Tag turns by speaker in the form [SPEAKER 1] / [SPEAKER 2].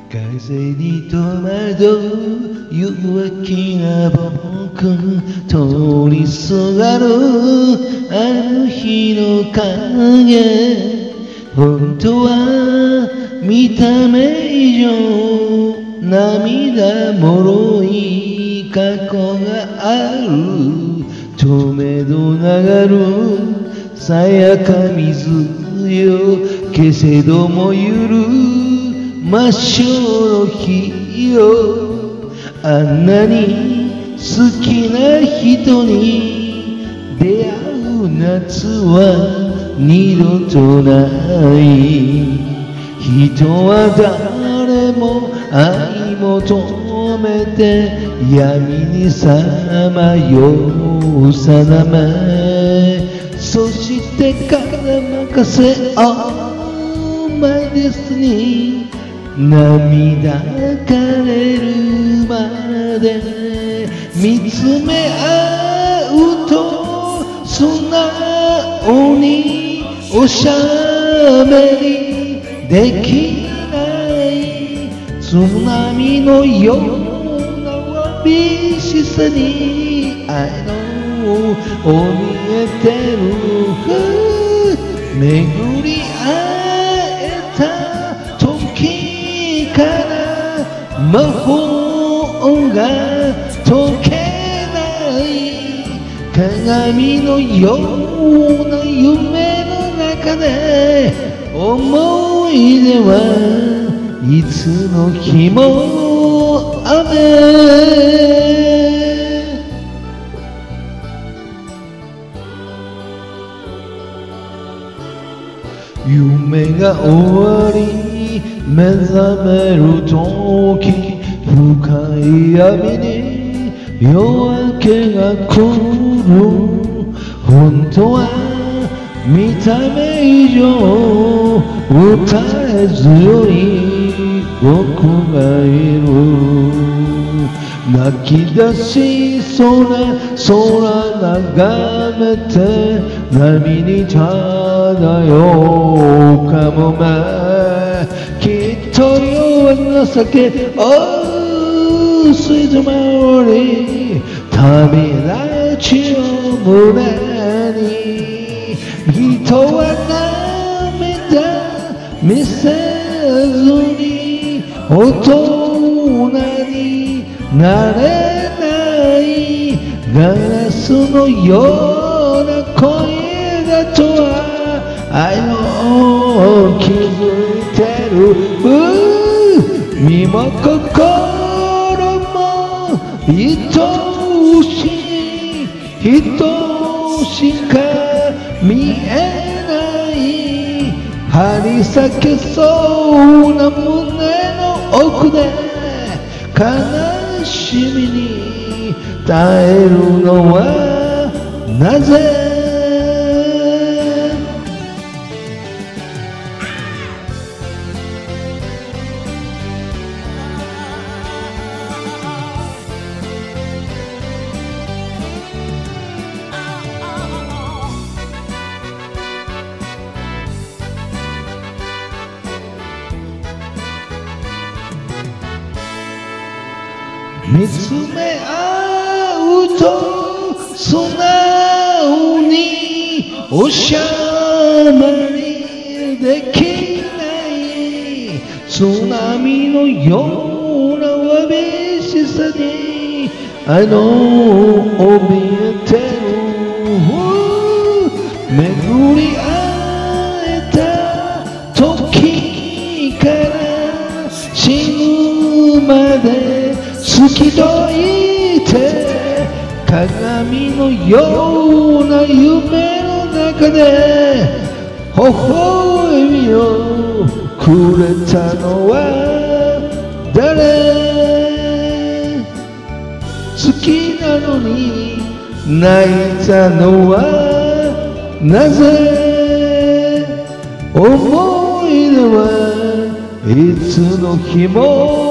[SPEAKER 1] 風に戸惑う弱気な僕通りすがるあの日の影本当は見た目以上涙もろい過去がある透明度流るさやか水よけせどもゆる真っ白の日よあんなに好きな人に出会う夏は二度とない人は誰も愛求めて闇にさまようさなめそしてから任せOh my destiny涙枯れるまで見つめ合うと素直におしゃべりできない津波のようなわびしさに愛の見えてる巡り会えた時から魔法が解けない鏡のような夢の中で思い出はいつの日も雨夢が終わり目覚めるとき深い闇に夜明けが来る本当は見た目以上歌え強い僕がいる泣き出しそうな空眺めて波に漂うかもめきっと夜は情けOh sweet memory 旅立ちを胸に人は涙見せずに大人になれないガラスのような声だとは愛の気づいてる身も心も愛しい人しか見えない張り裂けそうな胸の奥で悲しみに耐えるのはなぜ見つめ合うと素直におしゃべりできない津波のようなわびしさに愛の怯えてる巡り会えた時から死ぬまで突き解いて鏡のような夢の中で微笑みをくれたのは誰好きなのに泣いたのはなぜ思い出はいつの日も